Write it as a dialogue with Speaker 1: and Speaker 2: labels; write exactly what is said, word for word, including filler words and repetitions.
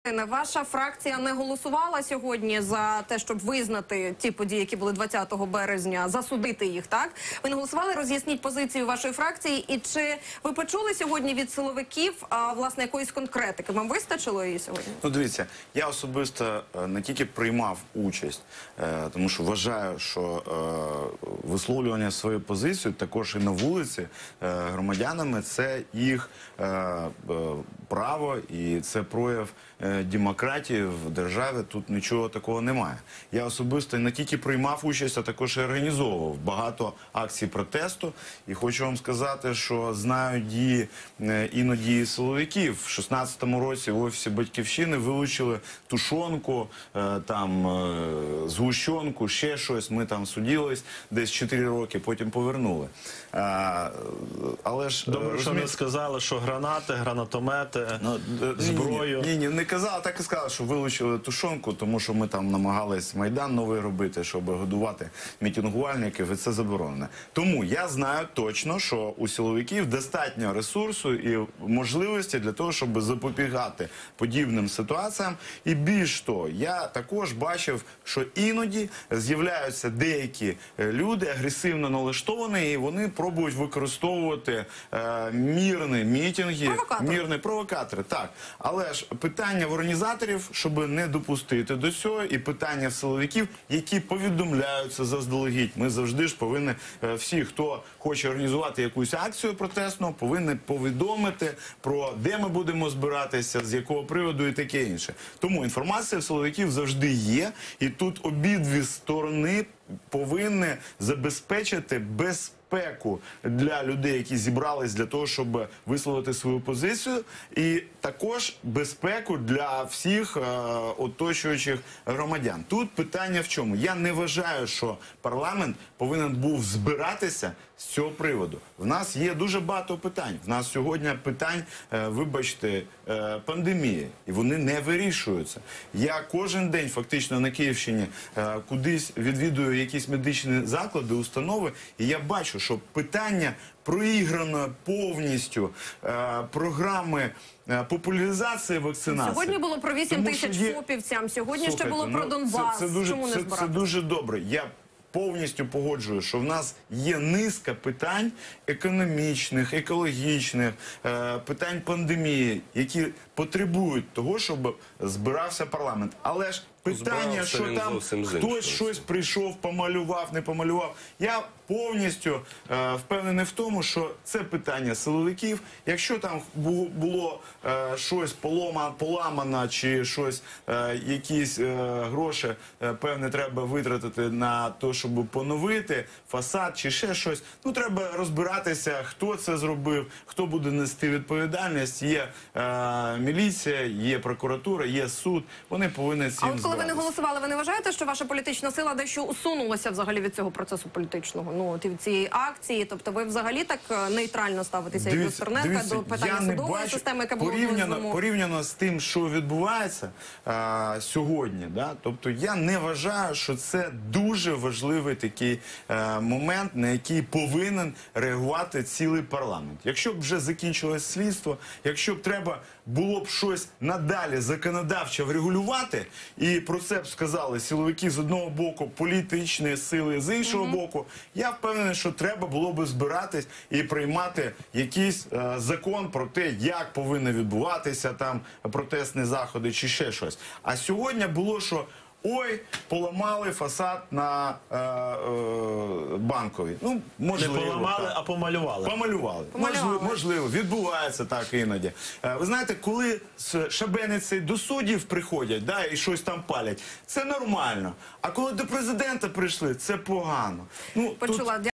Speaker 1: Ваша фракція не голосувала сьогодні за те, щоб визнати ті події, які були двадцятого березня, засудити їх, так? Ви не голосували? Роз'ясніть позицію вашої фракції. І чи ви почули сьогодні від силовиків, а, власне, якоїсь конкретики? Вам вистачило її сьогодні?
Speaker 2: Ну, дивіться, я особисто не тільки приймав участь, тому що вважаю, що висловлювання своєї позиції також і на вулиці громадянами – це їх право і це прояв демократії в державі, тут нічого такого немає. Я особисто не тільки приймав участь, а також і організовував багато акцій протесту. І хочу вам сказати, що знаю дії іноді силовиків. В шістнадцятому році в Офісі Батьківщини вилучили тушонку, там, згущенку, ще щось. Ми там судились десь чотири роки, потім повернули. Але ж...
Speaker 3: Добре, що не сказали, що гранати, гранатомети, ну, зброю...
Speaker 2: Ні, ні, не казали, так і сказали, що вилучили тушонку, тому що ми там намагались Майдан новий робити, щоб годувати мітингувальників, і це заборонено. Тому я знаю точно, що у силовиків достатньо ресурсу і можливості для того, щоб запобігати подібним ситуаціям. І більш того, я також бачив, що іноді з'являються деякі люди агресивно налаштовані, і вони пробують використовувати е, мирні мітинги,
Speaker 1: провокатори.
Speaker 2: мирні провокатори. Так, але ж питання в організаторів, щоб не допустити до цього, і питання в силовиків, які повідомляються заздалегідь. Ми завжди ж повинні, всі, хто хоче організувати якусь акцію протестну, повинні повідомити про де ми будемо збиратися, з якого приводу і таке інше. Тому інформація в силовиків завжди є, і тут обидві сторони повинні забезпечити безпеку для людей, які зібрались для того, щоб висловити свою позицію, і також безпеку для всіх е, оточуючих громадян. Тут питання в чому? Я не вважаю, що парламент повинен був збиратися з цього приводу. В нас є дуже багато питань. В нас сьогодні питань, е, вибачте, е, пандемії, і вони не вирішуються. Я кожен день фактично на Київщині е, кудись відвідую якісь медичні заклади, установи, і я бачу, що питання проіграно повністю е, програми е, популяризації вакцинації.
Speaker 1: Сьогодні було про вісім тисяч фопівцям, сьогодні
Speaker 2: Слухайте,
Speaker 1: ще було
Speaker 2: ну,
Speaker 1: про Донбас.
Speaker 2: Це, це, дуже,
Speaker 1: Чому не
Speaker 2: це,
Speaker 1: збиратися?
Speaker 2: це дуже добре. Я повністю погоджую, що в нас є низка питань економічних, екологічних, е, питань пандемії, які потребують того, щоб збирався парламент. Але ж питання, що там хтось щось прийшов, помалював, не помалював. Я повністю е, впевнений в тому, що це питання силовиків. Якщо там було е, щось полома, поламано, чи щось, е, якісь е, гроші, е, певне, треба витратити на те, щоб поновити фасад, чи ще щось, ну, треба розбиратися, хто це зробив, хто буде нести відповідальність. Є е, міліція, є прокуратура, є суд. Вони повинні цим
Speaker 1: А от коли ви не голосували, ви не вважаєте, що ваша політична сила дещо усунулася взагалі від цього процесу політичного? Ну, от від цієї акції, тобто ви взагалі так нейтрально ставитеся як до Стерненка, до питання судової системи, яка була
Speaker 2: порівняно, порівняно з тим, що відбувається а, сьогодні, да? Тобто я не вважаю, що це дуже важливий такий а, момент, на який повинен реагувати цілий парламент. Якщо б вже закінчилось слідство, якщо б треба було б щось надалі законодавчо врегулювати, і про це б сказали силовики з одного боку, політичні сили з іншого mm-hmm. боку, я впевнений, що треба було б збиратись і приймати якийсь е, закон про те, як повинні відбуватися там протестні заходи чи ще щось. А сьогодні було, що ой, поламали фасад на е, е, Банковій. Ну, можливо.
Speaker 3: Не поламали,
Speaker 2: так.
Speaker 3: а помалювали.
Speaker 2: Помалювали.
Speaker 1: Помалювали.
Speaker 2: Можливо, можливо, відбувається так іноді. Е, ви знаєте, коли з шабениці до суддів приходять, да, і щось там палять, це нормально. А коли до президента прийшли, це погано. Ну,
Speaker 1: Почула.
Speaker 2: тут...